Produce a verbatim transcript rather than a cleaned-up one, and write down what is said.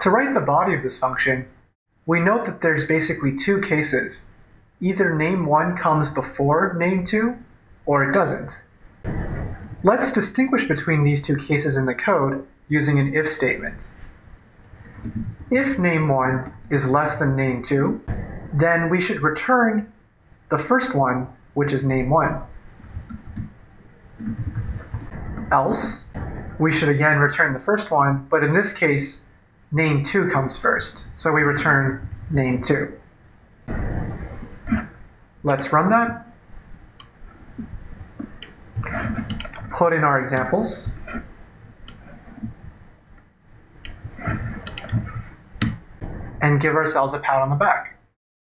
To write the body of this function, we note that there's basically two cases. Either name one comes before name two, or it doesn't. Let's distinguish between these two cases in the code using an if statement. If name one is less than name two, then we should return the first one, which is name one. Else, we should again return the first one, but in this case, name two comes first, so we return name two. Let's run that. Put in our examples. And give ourselves a pat on the back.